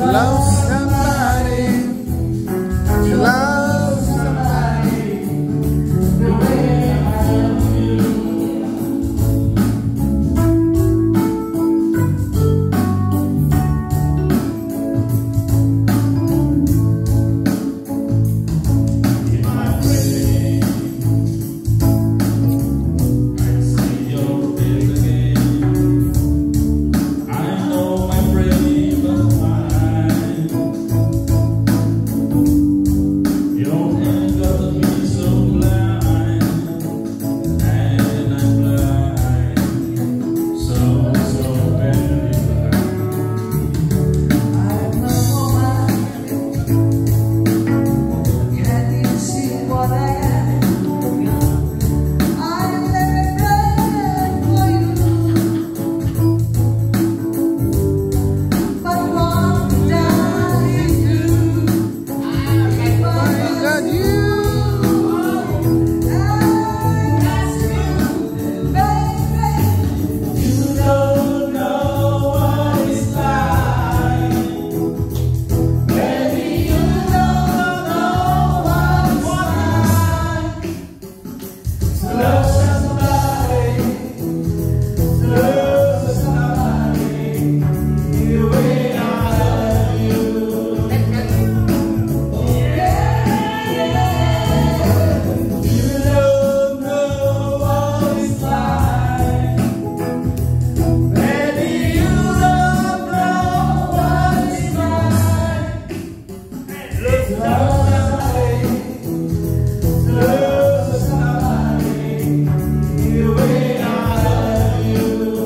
love somebody, to love somebody the way I love you. In my brain, I see your face again. I know my brain was mine. Your hand got me so blind, and I'm blind, so very blind. I'm a woman, can't you see what I am? I live for you, but what did I do? I Got you. asked you, baby. You don't know what it's like. Baby, you don't know what it's like to love somebody, to love somebody the way I love you. You don't know what it's like. Baby, you don't know what it's like to love somebody, to love somebody the way I love you.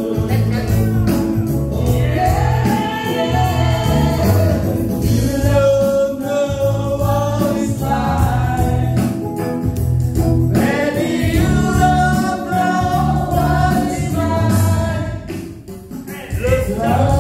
You don't know what it's like. Baby, you don't know what it's like to love